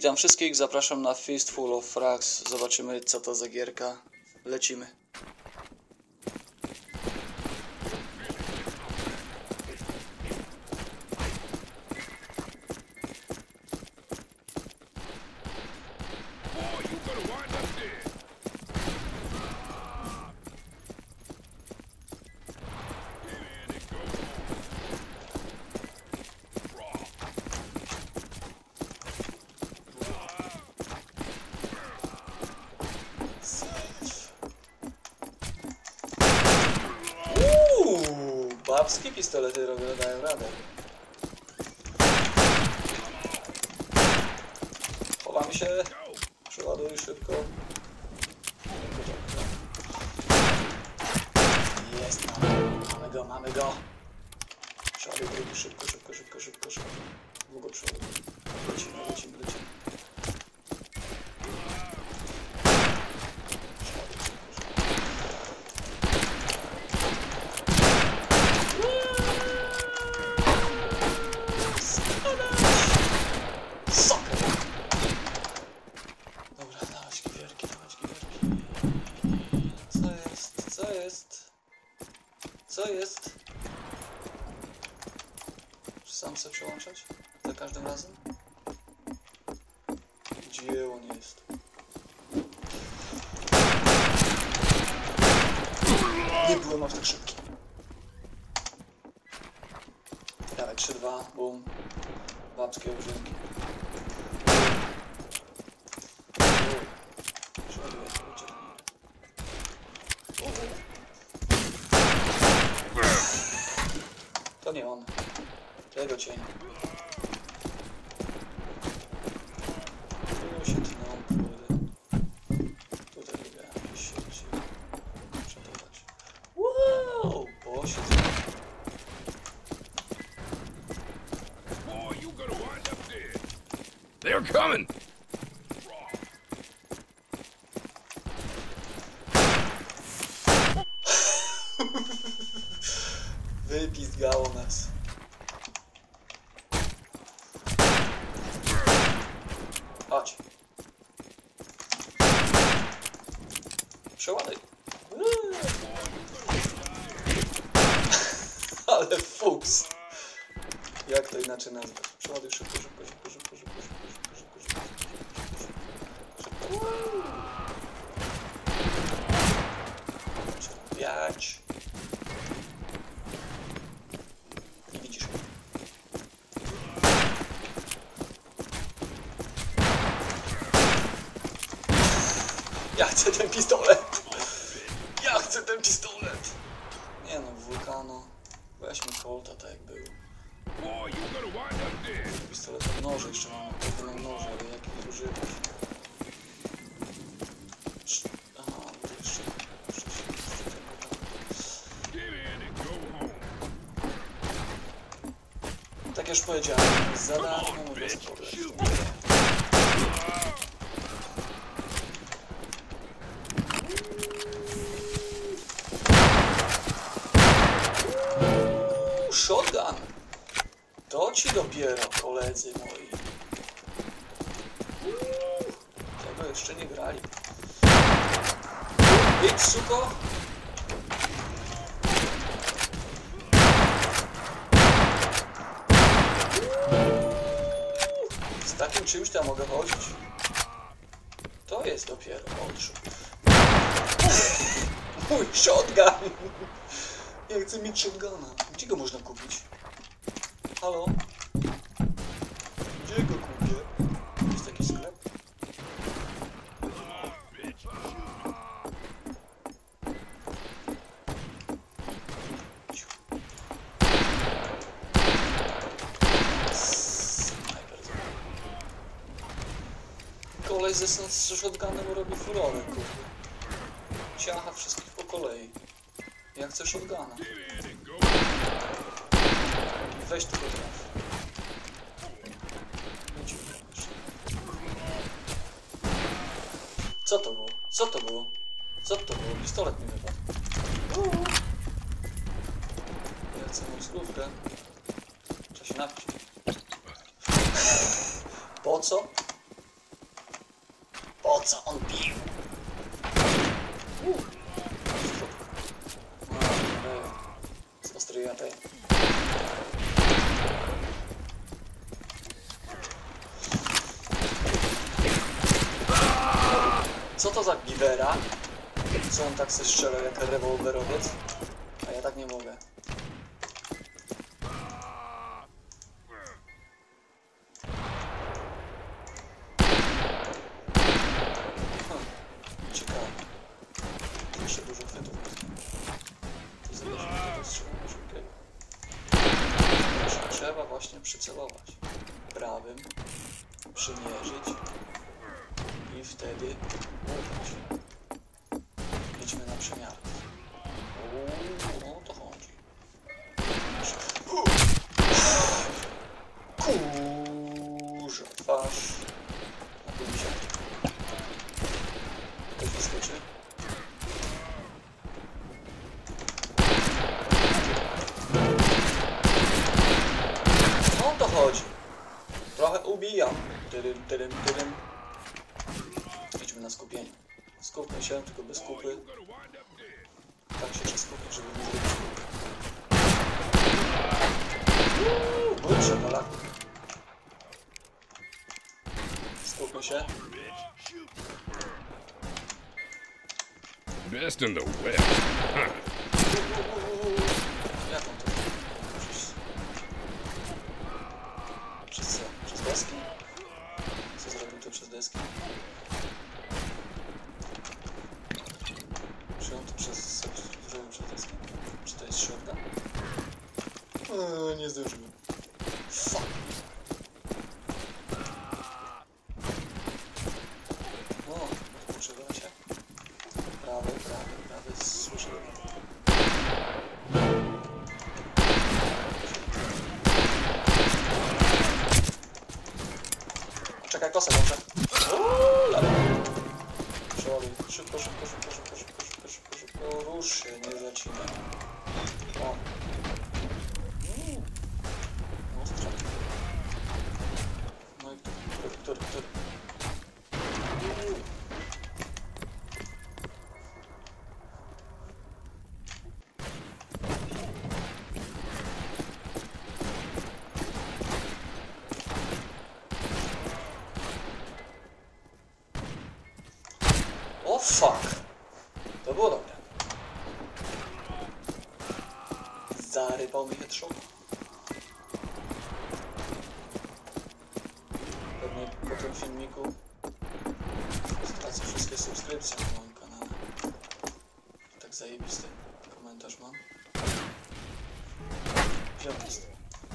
Witam wszystkich, zapraszam na Fistful of Frags. Zobaczymy, co to za gierka. Lecimy. Babskie pistolety dają radę. Chowamy się. Przeładuj szybko. Jest, mamy go. Przeładuj drugi, szybko. Długo przeładuj. Lecimy. Co jest? Czy sam chcę przełączać? Za każdym razem? Gdzie on jest? Nie byłem aż tak szybki. Dawaj, 3-2, boom. Babskie obrzynki. To nie on. Tego cień. Tu się tną, kurde. Tutaj lubię się przetować. Wow! Posiedź. They're coming! Wypizgało nas. Chodź. Przeładuj. Ale fuks. Jak to inaczej nazwać? Przeładuj szybko. Piać. Nie widzisz. Ja chcę ten pistolet. Nie no, wulkano. Weźmy Colta tak jak był. Pistolet od noży jeszcze mamy. Pewnie mam noże, ale jakich używać? Aha, jeszcze tak jak już powiedziałem, za darmo mogę spotkać. Shotgun! To ci dopiero, koledzy moi. Tego jeszcze nie grali. Idź, suko! Z takim czymś tam mogę chodzić. To jest dopiero odrzut. Mój shotgun! Ja chcę mieć shotguna. Gdzie go można kupić? Halo? Gdzie go kupię? Jest taki sklep? Kolej ze shotgunem robi furorę, kurde. Ciacha wszystkich po kolei. Ja chcę shotguna. Weź tylko traf. Co to było? Pistolet mi wypadł. Ja chcę mieć główkę. Trzeba się napić. Po co? Po co on bił? Z ostrej AP. Co to za givera? Co on tak se strzela jak rewolwerowiec? A ja tak nie mogę. Ciekawe. Jeszcze dużo chwytów. To zależy od tego strzelania szybkiego. Trzeba właśnie przycelować. Prawym. Przymierzyć. I wtedy ufać. Idźmy na przemiar. O to chodzi. Kurze, twarz. Na 50. Ktoś wyskoczy. O to chodzi. Trochę ubijam. Tydym. Idźmy na skupienie. Skupmy się, tylko bez kupy. Tak się trzeba skupić, żeby nie zrobić kupy. Bójcie, Polaku. Skupmy się. Best in the West. Huh. Jak on to? Przez co? Przez deski? Co zrobił to przez deski? Czy on to zrobił przez deski? Czy to jest środka? Nie zdążyłem. Fuck. O, odpoczywa się. Prawy, słyszę. Czekaj, kosę włączę. Przeładuj. Szybko. Rusz się, nie zacinaj. O. No, strzał. No i który? O fuck! To było dobre. Zarypał mi headshot. Pewnie po tym filmiku stracę wszystkie subskrypcje na moim kanale. Tak zajebisty komentarz mam. Gdzie on jest?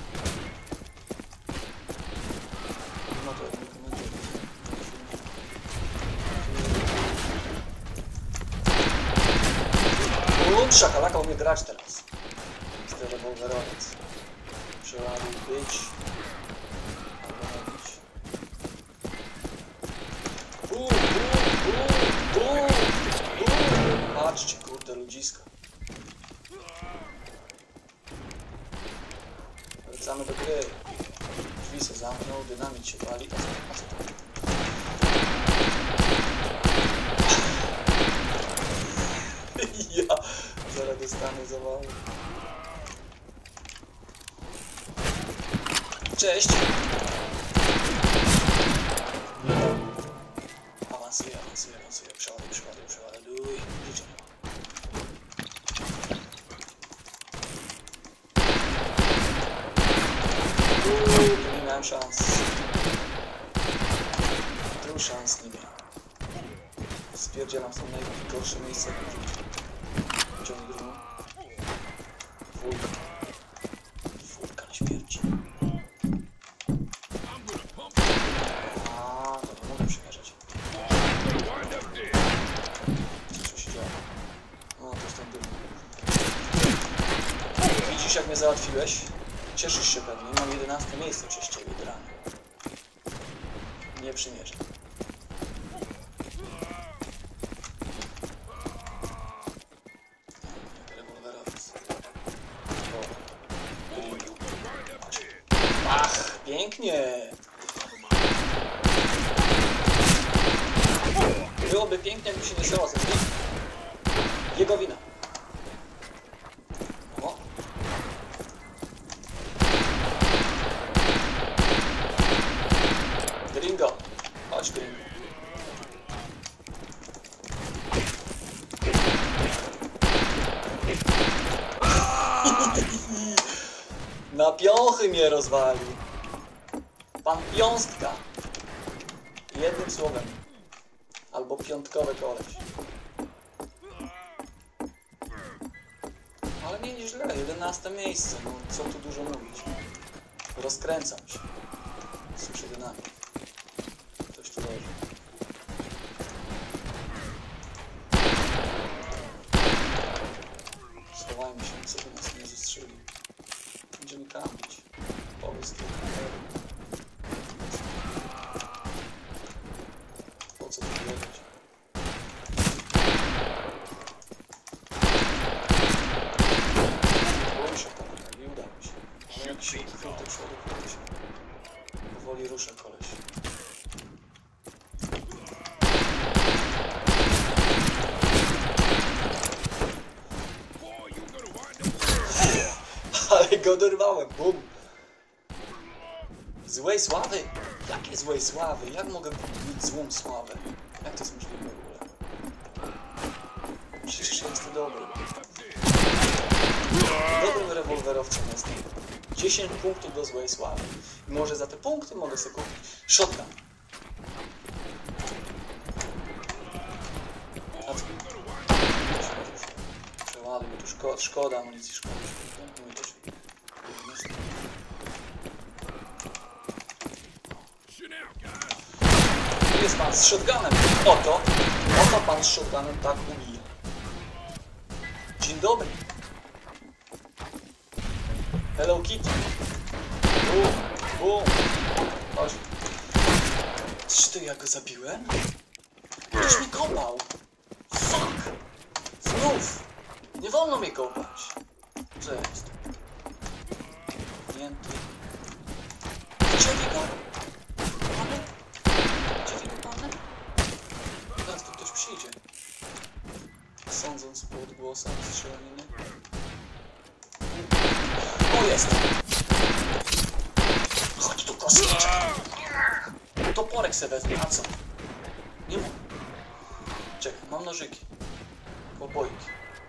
No to jak mi komentuje. Szakalaka umie grać teraz. Jest rewolwerowiec. Przeładuj być. Albo nie być. Patrzcie, kurde, ludziska. Wracamy do gry. Drzwi się zamknął, dynamit się wali. A co to? Ja zaraz dostanę zawału. Cześć! Awansuję. Przeładuj. Życia nie ma. Tu nie miałem szans. Tu szans nie miałem. Spierdzielam w to najgorsze miejsce w życiu. Ciągnij drugą. Wulkan śmierci. A, to nie mogę przymierzać. Co się działo? No, to jest ten dym. Widzisz, jak mnie załatwiłeś? Cieszysz się pewnie. Mam 11 miejsce przez ciebie, dranie. Nie przymierzę. Ach, pięknie! Byłoby pięknie, jakby się nie stała ze mnie. Jego wina. O. Gringo. Chodź, Gringo. Na piąchy mnie rozwalił. Pan Piąstka. Jednym słowem. Albo piątkowy koleś. Ale nie źle, 11 miejsce. No co tu dużo mówić. Rozkręcam się. Słyszę dynamik. Ktoś tu leży. Schowajmy się, co by nas nie zastrzelił. Będziemy kampić. Powiedz tu. Po co tu biegać? Rusza tam, nie udało się. Ale jak się chwył do przodu, to się powoli rusza koleś. Ale go dorwałem, bum! Złej sławy? Jakie złej sławy? Jak mogę mieć złą sławę? Jak to jest możliwe w ogóle? Przecież jestem dobry. Dobrym rewolwerowcem jestem. 10 punktów do złej sławy. I może za te punkty mogę sobie kupić shotgun. A co? Przewalił, tu szkoda amunicji, szkoda. Jest pan z shotgunem. Oto pan z shotgunem tak ubija. Dzień dobry. Hello Kitty. Bum, bum. Chodź. Czy to ja go zabiłem? Ktoś mnie kopał. Fuck. Znów. Nie wolno mnie kopać. Co jest? Nięty. Gdzie go? Mamy? Gdzie go mamy? Teraz tu ktoś przyjdzie. Sądząc po odgłosach strzelaniny. O, jest! Chodź tu, kosmiczek! Toporek se wezmę, a co? Nie mam. Czekaj, mam nożyki. Pobojki.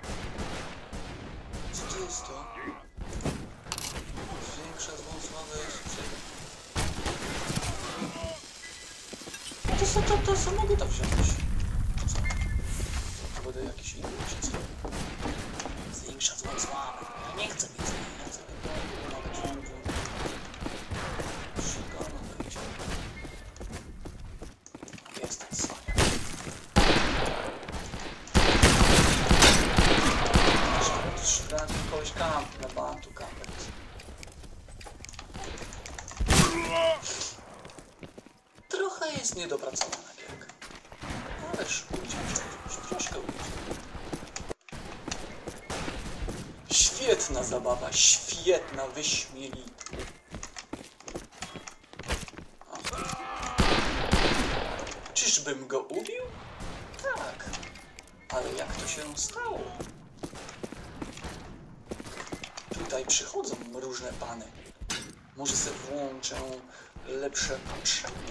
Co to jest to? Zwiększa złą sławę jeszcze. To co mogę to wziąć? Co? To będę jakiś inny czy co? Zwiększa złą sławę. Ja nie chcę mieć, nie chcę. Mogę wziąć. Szukano będzie. Jest ten sławia. Szukałem kogoś kamp na bantu kampek. Trochę jest niedopracowana gierka. Ależ ujdzie, troszkę ujdzie. Świetna zabawa, świetna, wyśmienita. Czyżbym go ubił? Tak. Ale jak to się stało? Tutaj przychodzą różne pany. Może sobie włączę lepsze patrzenie.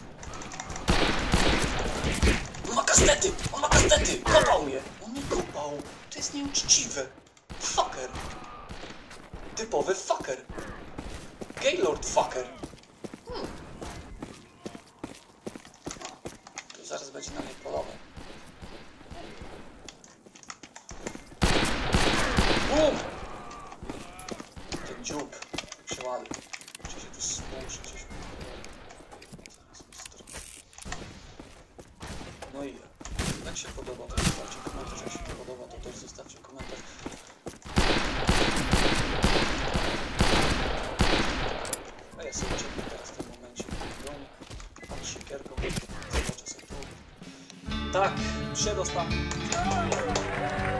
On ma kastety! On ma kastety! Kopał mnie! On mnie kopał! To jest nieuczciwe! Fucker! Typowy fucker! Gaylord fucker! Tu zaraz będzie na mnie polował. BUM! Ten dziób przewalił. Muszę się tu spłuszyć. No i jak się podoba, to zostawcie komentarz. Jak się nie podoba, to też zostawcie komentarz. A ja sobie czekam teraz w tym momencie. Pan siekierką. Zobaczę sobie tu. Tak, przedostatni.